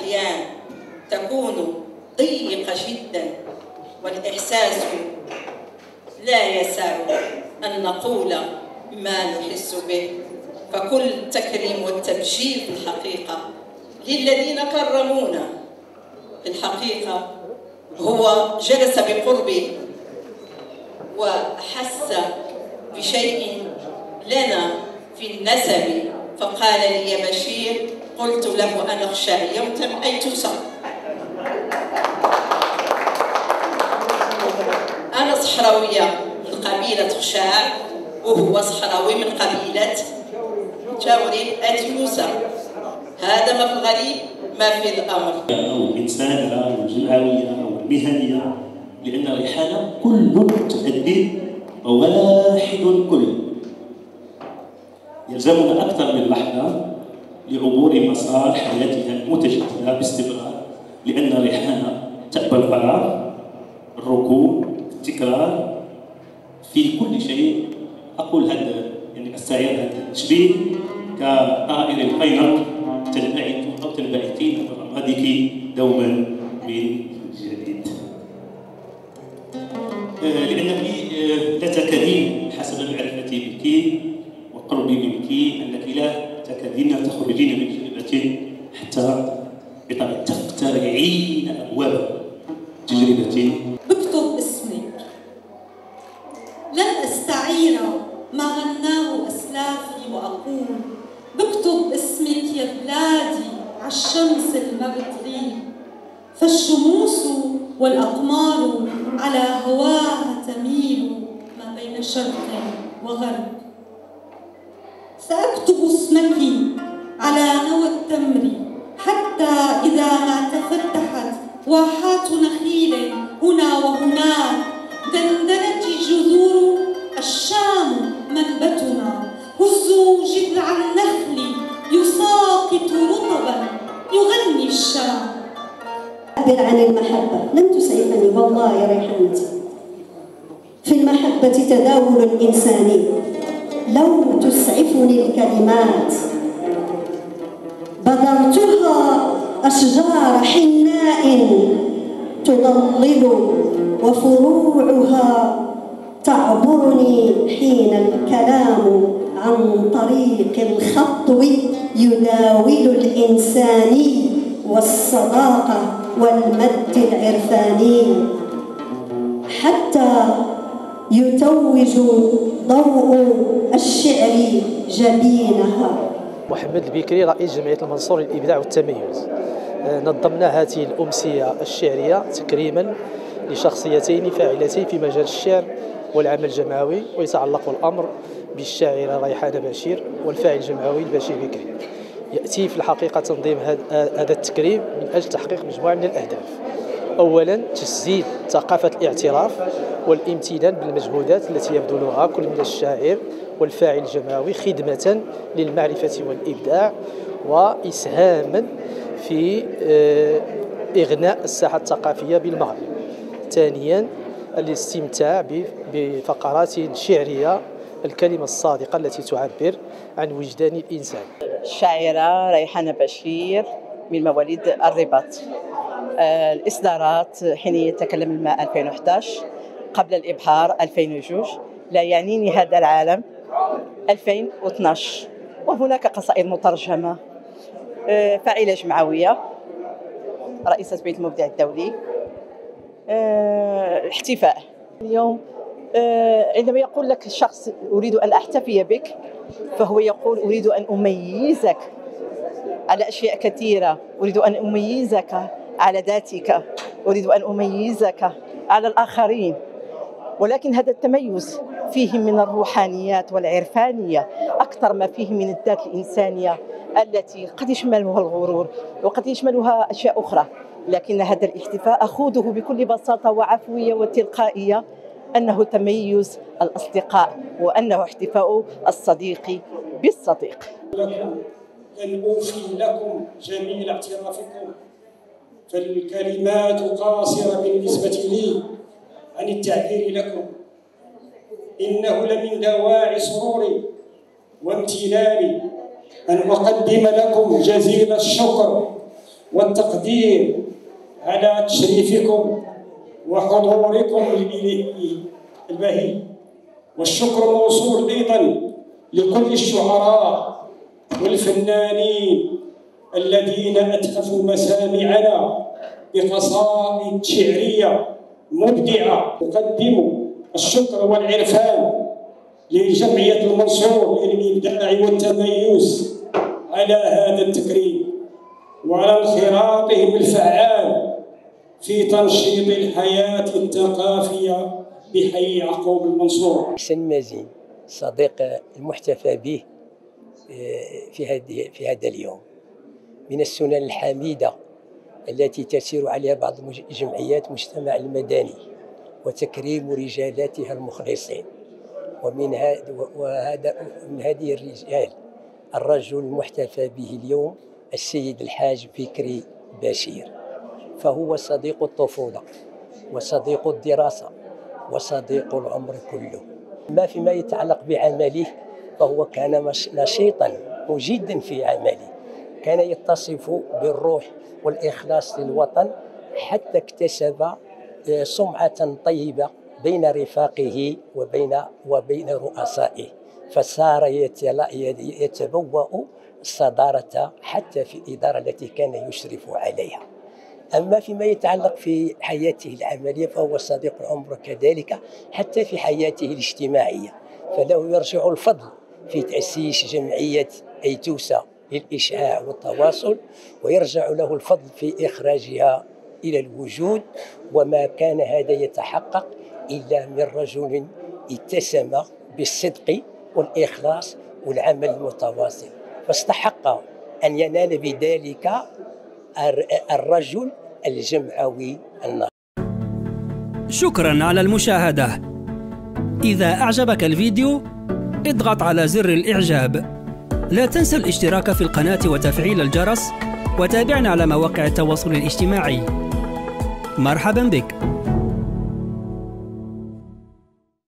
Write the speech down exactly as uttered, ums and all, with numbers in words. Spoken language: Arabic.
أحيان تكون ضيقة جدا والإحساس لا يسع أن نقول ما نحس به، فكل التكريم والتبجيل في الحقيقة للذين كرمونا في الحقيقة. هو جلس بقربي وحس بشيء لنا في النسب فقال لي: يا بشير. قلت له: أنا خشاع يوتم أي توسع. أنا صحراوية من قبيلة خشاع وهو صحراوي من قبيلة جاورين أتيوسا. هذا ما في الغريب ما في الأمر. أو الإنسانية أو الجمعوية أو المهنية، لأن ريحانة كل متعدد وواحد كل. يلزمنا أكثر من لحظة لعبور مسار حياتها المتجددة باستمرار، لأن ريحانة تأبى الفراغ، الركود، التكرار في كل شيء. أقول هذا يعني أستعير هذا التشبيه كطائر القينق تنبعث أو تنبعثين من رمادك دوما من جديد، لأنك لا تكادين حسب معرفتي بك وقربي منك أنك لا تكادين تخرجين من تجربة حتى بطبيعة تخترعين أبواب تجربة. بكتب اسمك، لن أستعير ما غناه أسلافي وأقول: بكتب اسمك يا بلادي عالشمس المبتغي، فالشموس والأقمار على هواها تميل ما بين شرق وغرب. سأكتب اسمك على نوى التمر حتى إذا ما تفتحت واحات نخيل هنا وهناك دندنت جذور الشام منبتنا. هزوا جذع النخل يساقط رطبا يغني الشام. أعبر عن المحبة لن تسعفني والله يا ريحانتي. في المحبة تداول إنساني لو تسعفني الكلمات بذرتها أشجار حناء تضلل وفروعها تعبرني حين الكلام عن طريق الخطو يداول الإنساني والصداقة والمد العرفاني حتى يتوج ضوء الشعر جبينها. محمد البكري رئيس جمعية المنصور للإبداع والتميز. نظمنا هذه الأمسية الشعرية تكريما لشخصيتين فاعلتين في مجال الشعر والعمل الجمعوي، ويتعلق الأمر بالشاعرة ريحانة بشير والفاعل الجمعوي البشير بكري. يأتي في الحقيقة تنظيم هذا التكريم من أجل تحقيق مجموعة من الأهداف. أولا تجسيد ثقافة الاعتراف والامتنان بالمجهودات التي يبذلها كل من الشاعر والفاعل الجمعوي خدمة للمعرفة والإبداع وإسهاما في إغناء الساحة الثقافية بالمغرب. ثانيا الاستمتاع بفقرات شعرية، الكلمة الصادقة التي تعبر عن وجدان الإنسان. الشاعرة ريحانة بشير من مواليد الرباط. الإصدارات حين يتكلم الماء ألفين وأحد عشر، قبل الإبحار ألفين واثنين، لا يعنيني هذا العالم ألفين واثناشر. وهناك قصائد مترجمة. فاعلة جمعوية، رئيسة بيت المبدع الدولي. الاحتفاء اليوم عندما يقول لك الشخص أريد أن أحتفي بك، فهو يقول أريد أن أميزك على أشياء كثيرة، أريد أن أميزك على ذاتك، أريد أن أميزك على الآخرين. ولكن هذا التميز فيه من الروحانيات والعرفانية أكثر ما فيه من الذات الإنسانية التي قد يشملها الغرور وقد يشملها أشياء أخرى. لكن هذا الاحتفاء أخوضه بكل بساطة وعفوية وتلقائية أنه تميز الأصدقاء وأنه احتفاء الصديق بالصديق. لكم أن أوفي لكم جميل اعترافكم، فالكلمات قاصرة بالنسبة لي عن التعبير لكم. إنه لمن دواعي سروري وامتناني أن أقدم لكم جزيل الشكر والتقدير على تشريفكم وحضوركم البهي. والشكر موصول أيضا لكل الشعراء والفنانين الذين أتحفوا مسامعنا بقصائد شعرية مبدعة. أقدم الشكر والعرفان لجمعية المنصور للإبداع والتميز على هذا التكريم وعلى انخراطهم الفعال في تنشيط الحياة الثقافية بحي يعقوب المنصور. حسن مازين صديق المحتفى به في هذه في هذا اليوم، من السنن الحميدة التي تسير عليها بعض جمعيات المجتمع المدني وتكريم رجالاتها المخلصين. ومن وهذا من هذه الرجال الرجل المحتفى به اليوم السيد الحاج فكري بشير، فهو صديق الطفولة وصديق الدراسة وصديق العمر كله. ما فيما يتعلق بعمله فهو كان نشيطا مجدا في عمله، كان يتصف بالروح والإخلاص للوطن، حتى اكتسب سمعة طيبة بين رفاقه وبين وبين رؤسائه، فصار يتبوأ الصدارة حتى في الإدارة التي كان يشرف عليها. أما فيما يتعلق في حياته العملية فهو صديق العمر كذلك، حتى في حياته الاجتماعية، فله يرجع الفضل في تأسيس جمعية أيتوسا للإشعاع والتواصل، ويرجع له الفضل في إخراجها إلى الوجود. وما كان هذا يتحقق إلا من رجل اتسم بالصدق والإخلاص والعمل المتواصل، فاستحق أن ينال بذلك الرجل الجمعوي الناضج. شكرا على المشاهدة. إذا أعجبك الفيديو اضغط على زر الإعجاب. لا تنسى الاشتراك في القناة وتفعيل الجرس، وتابعنا على مواقع التواصل الاجتماعي. مرحبا بك.